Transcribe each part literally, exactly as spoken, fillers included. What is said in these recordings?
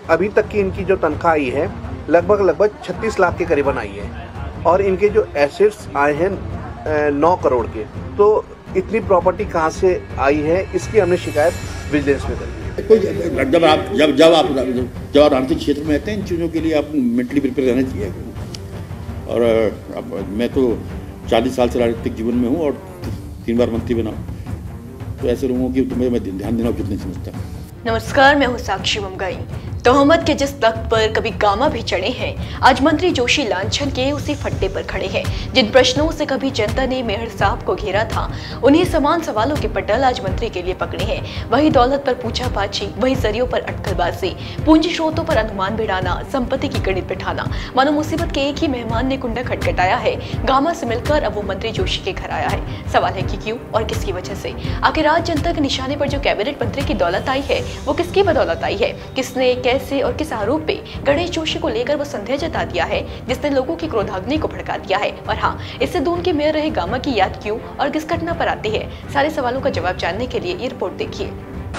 अभी तक की इनकी जो तनख्वाह आई है लगभग लगभग छत्तीस लाख के करीबन आई है और इनके जो एसेट्स आए हैं नौ करोड़ के। तो इतनी प्रॉपर्टी कहाँ से आई है, इसकी हमने शिकायत विजिलेंस में करी है। जब आप जब जब आप जब आप राजनीतिक क्षेत्र में रहते हैं इन चीज़ों के लिए आप मेंटली प्रिपेयर रहना चाहिए। और अब मैं तो चालीस साल से राजनीतिक जीवन में हूँ और तीन बार मंत्री बना, तो ऐसे लोगों की तुम्हें मैं ध्यान देना उचित नहीं समझता। नमस्कार, मैं हूँ साक्षी मुमगाई। तोहमत के जिस तख्त पर कभी गामा भी चढ़े हैं, आज मंत्री जोशी लांछन के उसी फट्टे पर खड़े हैं। जिन प्रश्नों से कभी जनता ने मेहर साहब को घेरा था, उन्हीं समान सवालों के पटल आज मंत्री के लिए पकड़े हैं। वही दौलत पर पूछापाछी, वही जरियों पर अटकलबाजी, पूंजी स्रोतों पर अनुमान भिड़ाना, संपत्ति की गणित बिठाना। मानो मुसीबत के एक ही मेहमान ने कुंडा खटखटाया है, गामा से मिलकर अब वो मंत्री जोशी के घर आया है। सवाल है कि क्यों और किसकी वजह से? आखिर आज जनता के निशाने पर जो कैबिनेट मंत्री की दौलत आई है, वो किसकी बदौलत आई है? किसने, कैसे और किस आरोप पे गणेश जोशी को लेकर वो संदेह जता दिया है, जिसने लोगों की क्रोधाग्नि को भड़का दिया है? और हाँ, इससे दून के मेयर रहे गामा की याद क्यों और किस घटना पर आती है? सारे सवालों का जवाब जानने के लिए ये रिपोर्ट देखिए।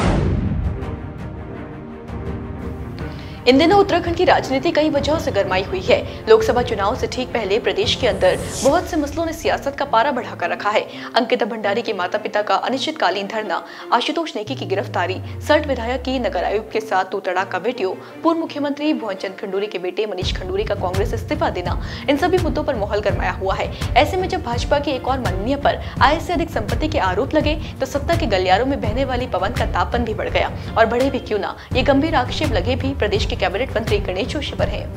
इन दिनों उत्तराखंड की राजनीति कई वजहों से गरमाई हुई है। लोकसभा चुनाव से ठीक पहले प्रदेश के अंदर बहुत से मसलों ने सियासत का पारा बढ़ाकर रखा है। अंकिता भंडारी के माता पिता का अनिश्चितकालीन धरना, आशुतोष नेगी की गिरफ्तारी, सल्ट विधायक की नगर आयुक्त के साथ तू तड़ाक का वीडियो, पूर्व मुख्यमंत्री भुवन चंद खंडूरी के बेटे मनीष खंडूरी का कांग्रेस इस्तीफा देना, इन सभी मुद्दों पर माहौल गरमाया हुआ है। ऐसे में जब भाजपा के एक और माननीय पर आय से अधिक संपत्ति के आरोप लगे, तो सत्ता के गलियारों में बहने वाली पवन का तापन भी बढ़ गया। और बढ़े भी क्यों ना, ये गंभीर आक्षेप लगे भी प्रदेश कैबिनेट मंत्री गणेश जोशी पर है।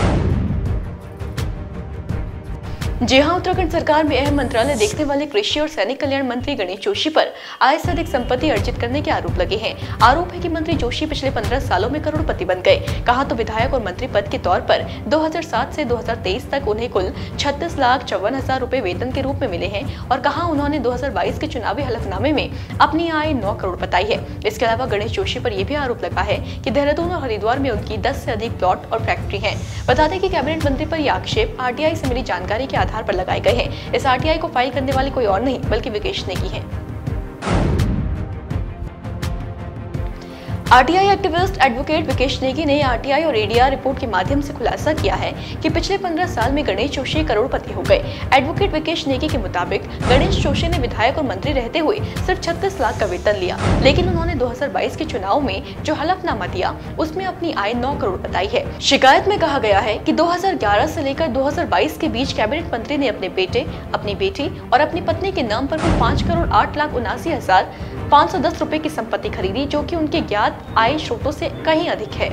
जी हां, उत्तराखंड सरकार में अहम मंत्रालय देखने वाले कृषि और सैनिक कल्याण मंत्री गणेश जोशी पर आय से अधिक संपत्ति अर्जित करने के आरोप लगे हैं। आरोप है कि मंत्री जोशी पिछले पंद्रह सालों में करोड़पति बन गए। कहा तो विधायक और मंत्री पद के तौर पर दो हज़ार सात से दो हज़ार तेईस तक उन्हें कुल छत्तीस लाख चौवन हजार रुपए वेतन के रूप में मिले हैं। और कहा उन्होंने दो हज़ार बाईस के चुनावी हलफनामे में अपनी आय नौ करोड़ बताई है। इसके अलावा गणेश जोशी पर यह भी आरोप लगा है कि देहरादून और हरिद्वार में उनकी दस से अधिक प्लॉट और फैक्ट्री है। बता दें कि कैबिनेट मंत्री पर यह आक्षेप आरटीआई से मिली जानकारी के आधार पर लगाए गए हैं। इस आरटीआई को फाइल करने वाली कोई और नहीं बल्कि विकेश नेगी है। RTI activist advocate Vikesh Negi ने आरटीआई और एडीआर रिपोर्ट के माध्यम से खुलासा किया है कि पिछले पंद्रह साल में गणेश जोशी करोड़पति हो गए। एडवोकेट विकेश नेगी के मुताबिक गणेश जोशी ने विधायक और मंत्री रहते हुए सिर्फ छत्तीस लाख का वेतन लिया, लेकिन उन्होंने दो हज़ार बाईस के चुनाव में जो हलफनामा दिया उसमें अपनी आय नौ करोड़ बताई है। शिकायत में कहा गया है कि दो हज़ार ग्यारह से लेकर दो हज़ार बाईस के बीच कैबिनेट मंत्री ने अपने बेटे, अपनी बेटी और अपनी पत्नी के नाम पर कुल पाँच करोड़ आठ लाख उनासी हजार पाँच सौ दस रुपए की संपत्ति खरीदी, जो कि उनके ज्ञात आय स्रोतों से कहीं अधिक है।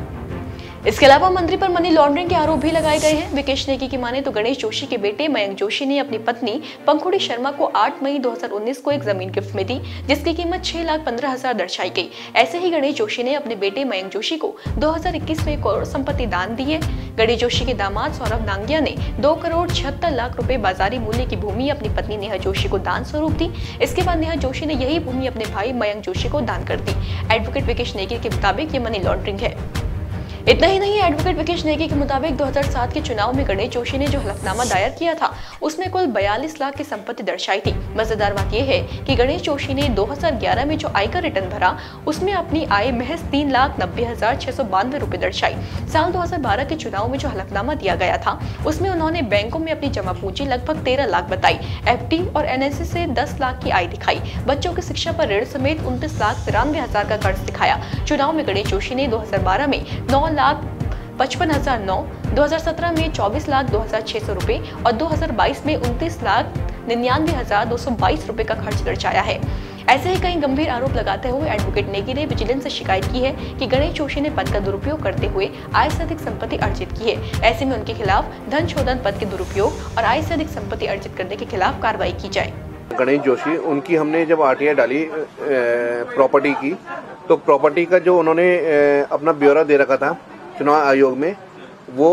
इसके अलावा मंत्री पर मनी लॉन्ड्रिंग के आरोप भी लगाए गए हैं। विकेश नेगी की माने तो गणेश जोशी के बेटे मयंक जोशी ने अपनी पत्नी पंखुड़ी शर्मा को आठ मई दो हज़ार उन्नीस को एक जमीन गिफ्ट में दी, जिसकी कीमत छह लाख पंद्रह हजार दर्शाई गई। ऐसे ही गणेश जोशी ने अपने बेटे मयंक जोशी को दो हज़ार इक्कीस में एक करोड़ संपत्ति दान दी है। गणेश जोशी के दामाद सौरभ नांगिया ने दो करोड़ छिहत्तर लाख रुपए बाजारी मूल्य की भूमि अपनी पत्नी नेहा जोशी को दान स्वरूप दी। इसके बाद नेहा जोशी ने यही भूमि अपने भाई मयंक जोशी को दान कर दी। एडवोकेट विकेश नेगी के मुताबिक ये मनी लॉन्ड्रिंग है। इतना ही नहीं, एडवोकेट विकेश नेगी के मुताबिक दो हज़ार सात के चुनाव में गणेश जोशी ने जो हलफनामा दायर किया था उसमें कुल बयालीस लाख की संपत्ति दर्शाई थी। मजेदार बात यह है कि गणेश जोशी ने दो हज़ार ग्यारह में जो आयकर रिटर्न भरा उसमें अपनी आय महज तीन लाख नब्बे हजार छह सौ बानवे रुपए दर्शाई। साल दो हज़ार बारह के चुनाव में जो हलफनामा दिया गया था उसमें उन्होंने बैंकों में अपनी जमा पूंजी लगभग तेरह लाख बताई, एफडी और एनएससी से दस लाख की आय दिखाई, बच्चों की शिक्षा पर ऋण समेत उनतीस लाख तिरानवे हजार का कर्ज दिखाया। चुनाव में गणेश जोशी ने दो हज़ार बारह में नौ लाख पचपन हजार नौ, दो हज़ार सत्रह में चौबीस लाख दो हजार छह सौ रुपए और दो हज़ार बाईस में उनतीस लाख निन्यानवे हजार दो सौ बाईस रुपए का खर्च दर्शाया है। ऐसे ही कई गंभीर आरोप लगाते हुए एडवोकेट नेगी ने विजिलेंस से शिकायत की है कि गणेश जोशी ने पद का दुरुपयोग करते हुए आय से अधिक संपत्ति अर्जित की है। ऐसे में उनके खिलाफ धन शोधन, पद के दुरुपयोग और आय से अधिक संपत्ति अर्जित करने के खिलाफ कार्रवाई की जाए। गणेश जोशी, उनकी हमने जब आरटीआई डाली प्रॉपर्टी की, तो प्रॉपर्टी का जो उन्होंने अपना ब्यौरा दे रखा था चुनाव आयोग में, वो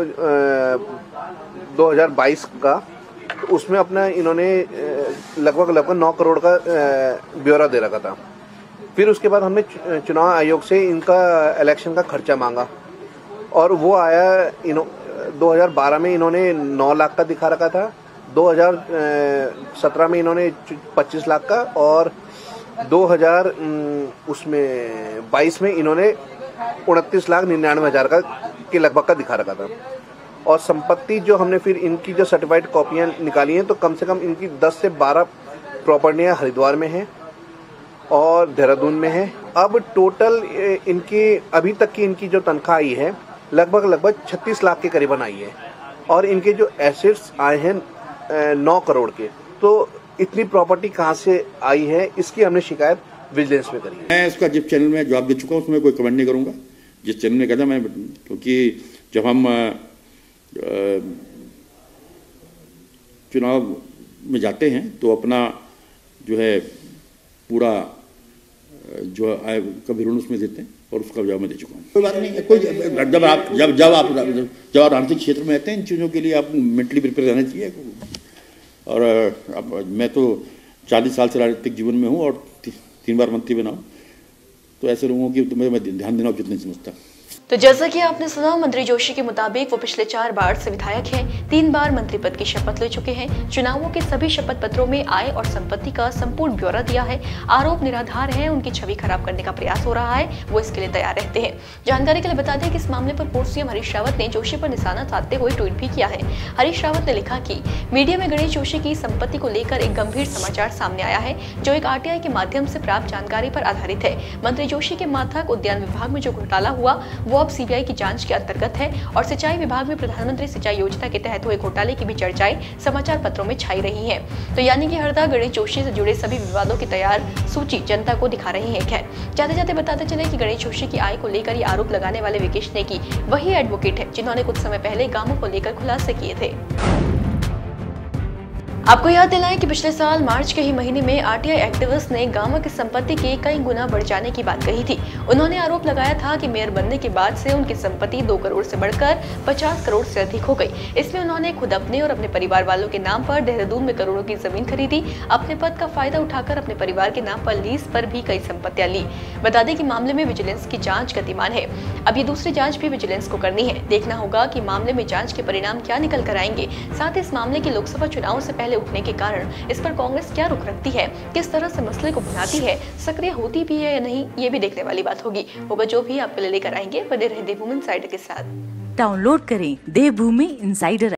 दो हज़ार बाईस का, तो उसमें अपना इन्होंने लगभग लगभग नौ करोड़ का ब्यौरा दे रखा था। फिर उसके बाद हमने चुनाव आयोग से इनका इलेक्शन का खर्चा मांगा और वो आया इनो दो हज़ार बारह में इन्होंने नौ लाख का दिखा रखा था, दो हज़ार सत्रह में इन्होंने पच्चीस लाख का और दो हज़ार उसमें बाईस में इन्होंने उनतीस लाख निन्यानवे हजार का के लगभग का दिखा रखा था। और संपत्ति जो हमने फिर इनकी जो सर्टिफाइड कॉपियां निकाली हैं तो कम से कम इनकी दस से बारह प्रॉपर्टियां हरिद्वार में हैं और देहरादून में है। अब टोटल इनकी अभी तक की इनकी जो तनख्वाह आई है लगभग लगभग छत्तीस लाख के करीबन आई है और इनके जो एसेट्स आए हैं नौ करोड़ के। तो इतनी प्रॉपर्टी कहाँ से आई है, इसकी हमने शिकायत विजिलेंस में करी है। मैं इसका जिस चैनल में जवाब दे चुका हूँ उसमें कोई कमेंट नहीं करूँगा। जिस चैनल में कहता मैं, क्योंकि जब हम चुनाव में जाते हैं तो अपना जो है पूरा जो आय का विवरण उसमें देते हैं और उसका जवाब मैं दे चुका हूँ। कोई बात नहीं है। कोई जब आप जब जब आप जब आप राजनीतिक क्षेत्र में रहते हैं इन चीज़ों के लिए आप मेंटली प्रिपेयर रहना चाहिए। और अब मैं तो चालीस साल से राजनीतिक जीवन में हूँ और ती, तीन बार मंत्री बना हूँ, तो ऐसे लोगों की तो मैं ध्यान देना उचित नहीं समझता। तो जैसा कि आपने सुना, मंत्री जोशी के मुताबिक वो पिछले चार बार से विधायक हैं, तीन बार मंत्री पद की शपथ ले चुके हैं। चुनावों के सभी शपथ पत्रों में आय और संपत्ति का संपूर्ण ब्यौरा दिया है। आरोप निराधार है, उनकी छवि खराब करने का प्रयास हो रहा है, वो इसके लिए तैयार रहते हैं। जानकारी के लिए बता दें कि इस मामले पर पूर्व सीएम हरीश रावत ने जोशी पर निशाना साधते हुए ट्वीट भी किया है। हरीश रावत ने लिखा कि मीडिया में गणेश जोशी की संपत्ति को लेकर एक गंभीर समाचार सामने आया है जो एक आरटीआई के माध्यम से प्राप्त जानकारी पर आधारित है। मंत्री जोशी के माथक उद्यान विभाग में जो घोटाला हुआ वो अब सीबीआई की जांच के अंतर्गत है और सिंचाई विभाग में प्रधानमंत्री सिंचाई योजना के तहत हुए घोटाले की भी चर्चाएं समाचार पत्रों में छाई रही हैं। तो यानी कि हरदा गणेश जोशी से जुड़े सभी विवादों की तैयार सूची जनता को दिखा रही है। खैर, जाते जाते बताते चले कि गणेश जोशी की आय को लेकर ये आरोप लगाने वाले विकेश नेगी वही एडवोकेट है जिन्होंने कुछ समय पहले गांवों को लेकर खुलासे किए थे। आपको याद दिलाएं कि पिछले साल मार्च के ही महीने में आरटीआई एक्टिविस्ट ने गांवों की संपत्ति के कई गुना बढ़ जाने की बात कही थी। उन्होंने आरोप लगाया था कि मेयर बनने के बाद से उनकी संपत्ति दो करोड़ से बढ़कर पचास करोड़ से अधिक हो गई। इसमें उन्होंने खुद अपने और अपने परिवार वालों के नाम पर देहरादून में करोड़ों की जमीन खरीदी। अपने पद का फायदा उठाकर अपने परिवार के नाम पर लीज पर भी कई संपत्तियां ली। बता दें कि मामले में विजिलेंस की जाँच गतिमान है। अब ये दूसरी जाँच भी विजिलेंस को करनी है। देखना होगा कि मामले में जाँच के परिणाम क्या निकल कर आएंगे। साथ ही इस मामले के लोकसभा चुनाव से पहले उठने के कारण इस पर कांग्रेस क्या रुख रखती है, किस तरह से मसले को भुनाती है, सक्रिय होती भी है या नहीं, ये भी देखने वाली बात होगी। होगा जो भी आपके लिए लेकर आएंगे। बने रहे देवभूमि इनसाइडर के साथ। डाउनलोड करें देवभूमि इनसाइडर।